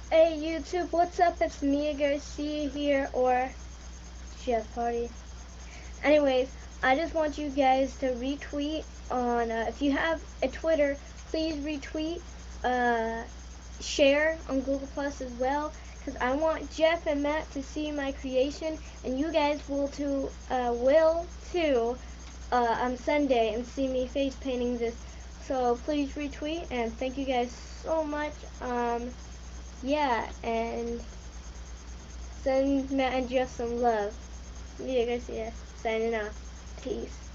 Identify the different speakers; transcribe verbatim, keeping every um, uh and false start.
Speaker 1: Hey YouTube, what's up? It's Mia Garcia here, or Chef Party. Anyways, I just want you guys to retweet on, uh, if you have a Twitter, please retweet, uh, share on Google Plus as well, because I want Jeff and Matt to see my creation, and you guys will too, uh, will too, uh, on Sunday and see me face painting this. So please retweet, and thank you guys so much. Um, yeah, and send Matt and Jeff some love. Yeah, Garcia, signing off. Peace.